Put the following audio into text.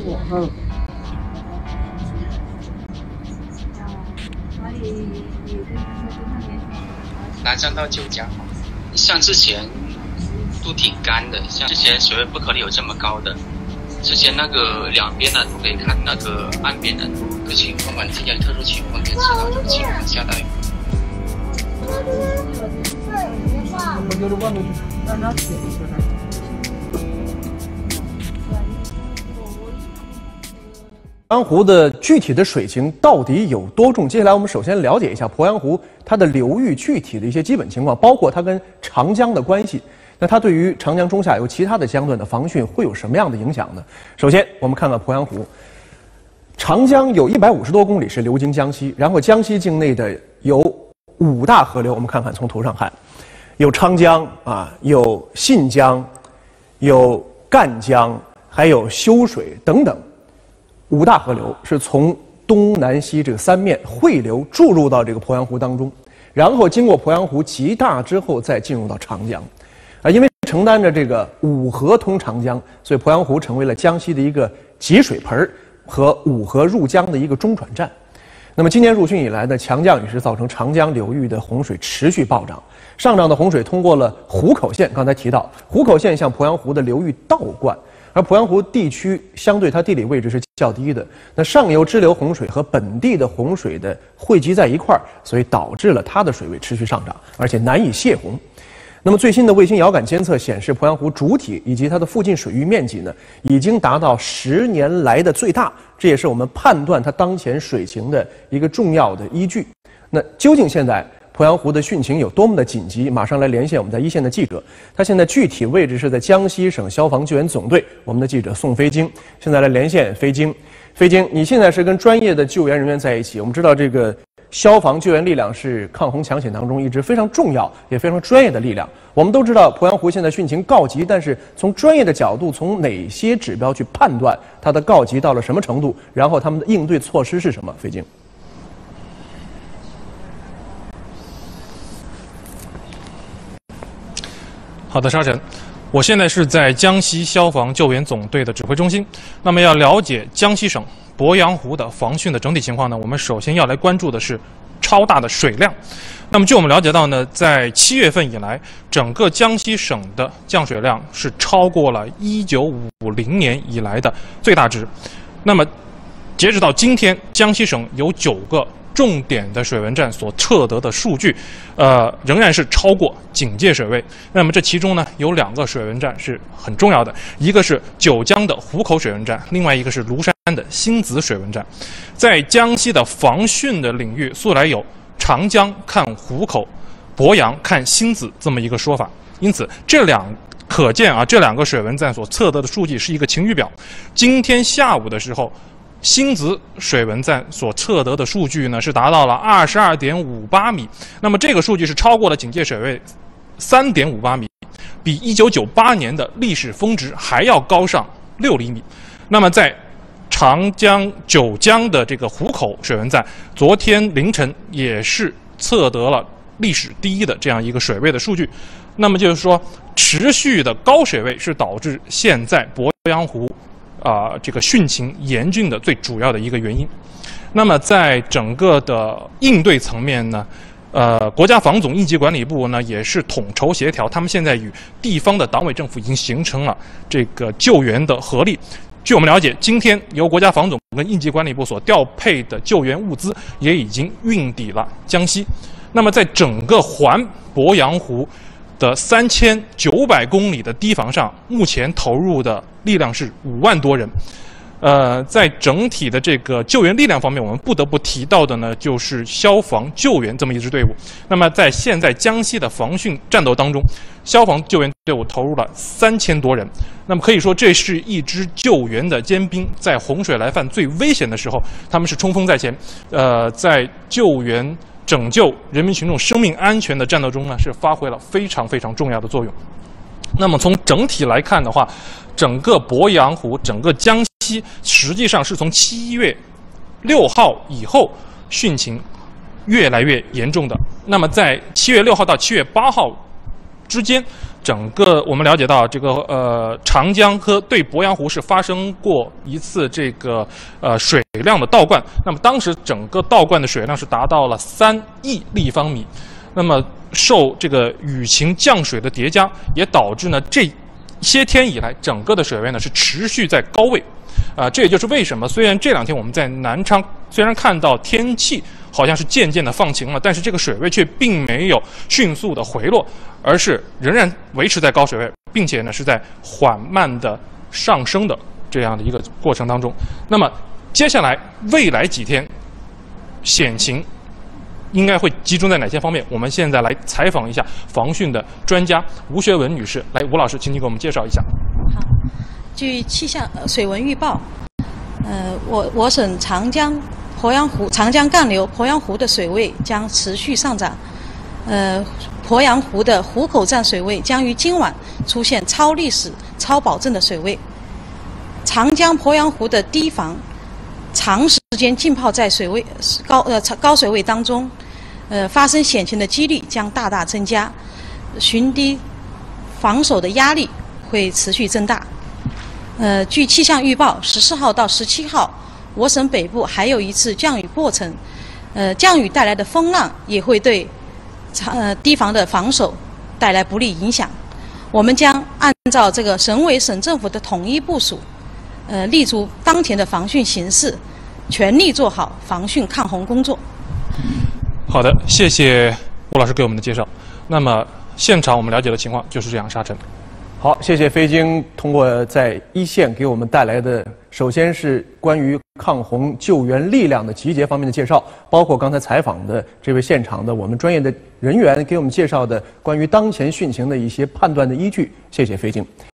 南江到九江，像之前都挺干的，像之前水位不可能有这么高的。之前那个两边呢都可以看那个岸边的这个情况嘛，今天特殊情况就知道这个情况下大雨。 鄱阳湖的具体的水情到底有多重？接下来我们首先了解一下鄱阳湖它的流域具体的一些基本情况，包括它跟长江的关系。那它对于长江中下游其他的江段的防汛会有什么样的影响呢？首先，我们看看鄱阳湖，长江有150多公里是流经江西，然后江西境内的有5大河流，我们看看从图上看，有昌江啊，有信江，有赣江，还有修水等等。5大河流是从东南西这个3面汇流注入到这个鄱阳湖当中，然后经过鄱阳湖集大之后再进入到长江，因为承担着这个5河通长江，所以鄱阳湖成为了江西的一个集水盆和5河入江的一个中转站。那么今年入汛以来呢，强降雨是造成长江流域的洪水持续暴涨，上涨的洪水通过了湖口县，刚才提到湖口县向鄱阳湖的流域倒灌。而鄱阳湖地区相对它地理位置是较低的，那上游支流洪水和本地的洪水的汇集在一块儿，所以导致了它的水位持续上涨，而且难以泄洪。那么最新的卫星遥感监测显示，鄱阳湖主体以及它的附近水域面积呢，已经达到10年来的最大，这也是我们判断它当前水情的一个重要的依据。那究竟现在鄱阳湖的汛情有多么的紧急？马上来连线我们在一线的记者，他现在具体位置是在江西省消防救援总队，我们的记者宋飞京现在来连线飞京。飞京，你现在是跟专业的救援人员在一起，我们知道这个消防救援力量是抗洪抢险当中一支非常重要也非常专业的力量。我们都知道鄱阳湖现在汛情告急，但是从专业的角度，从哪些指标去判断它的告急到了什么程度，然后他们的应对措施是什么？飞京。 好的，沙尘，我现在是在江西消防救援总队的指挥中心。那么要了解江西省鄱阳湖的防汛的整体情况呢，我们首先要来关注的是超大的水量。那么据我们了解到呢，在7月份以来，整个江西省的降水量是超过了1950年以来的最大值。那么截止到今天，江西省有9个重点的水文站所测得的数据，仍然是超过警戒水位。那么这其中呢，有2个水文站是很重要的，一个是九江的湖口水文站，另外一个是庐山的新子水文站。在江西的防汛的领域，素来有长江看湖口，鄱阳看新子这么一个说法。因此，可见啊，这2个水文站所测得的数据是一个晴雨表。今天下午的时候，新子水文站所测得的数据呢，是达到了22.58米，那么这个数据是超过了警戒水位3.58米，比1998年的历史峰值还要高上6厘米。那么在九江的这个湖口水文站，昨天凌晨也是测得了历史第一的这样一个水位的数据。那么就是说，持续的高水位是导致现在鄱阳湖这个汛情严峻的最主要的一个原因。那么在整个的应对层面呢，国家防总应急管理部呢也是统筹协调，他们现在与地方的党委政府已经形成了这个救援的合力。据我们了解，今天由国家防总跟应急管理部所调配的救援物资也已经运抵了江西。那么在整个环鄱阳湖的3900公里的堤防上，目前投入的力量是5万多人。在整体的这个救援力量方面，我们不得不提到的呢，就是消防救援这么一支队伍。那么在现在江西的防汛战斗当中，消防救援队伍投入了3000多人。那么可以说，这是一支救援的尖兵，在洪水来犯最危险的时候，他们是冲锋在前。在救援拯救人民群众生命安全的战斗中呢，是发挥了非常非常重要的作用。那么从整体来看的话，整个鄱阳湖、整个江西实际上是从7月6号以后汛情越来越严重的。那么在7月6号到7月8号之间， 整个我们了解到，这个长江和对鄱阳湖是发生过一次这个水量的倒灌。那么当时整个倒灌的水量是达到了3亿立方米。那么受这个雨情降水的叠加，也导致呢这些天以来整个的水位呢是持续在高位。这也就是为什么虽然这2天我们在南昌虽然看到天气好像是渐渐的放晴了，但是这个水位却并没有迅速的回落，而是仍然维持在高水位，并且呢是在缓慢的上升的这样的一个过程当中。那么接下来未来几天险情应该会集中在哪些方面？我们现在来采访一下防汛的专家吴学文女士。来，吴老师，请你给我们介绍一下。 好，据气象水文预报，我省长江干流鄱阳湖的水位将持续上涨。鄱阳湖的湖口站水位将于今晚出现超历史、超保证的水位。长江鄱阳湖的堤防长时间浸泡在高水位当中，发生险情的几率将大大增加，巡堤防守的压力会持续增大。据气象预报，14号到17号，我省北部还有一次降雨过程，降雨带来的风浪也会对堤防的防守带来不利影响。我们将按照这个省委省政府的统一部署，立足当前的防汛形势，全力做好防汛抗洪工作。 好的，谢谢吴老师给我们的介绍。那么现场我们了解的情况就是这样，沙尘。 好，谢谢飞京通过在一线给我们带来的，首先是关于抗洪救援力量的集结方面的介绍，包括刚才采访的这位现场的我们专业的人员给我们介绍的关于当前汛情的一些判断的依据。谢谢飞京。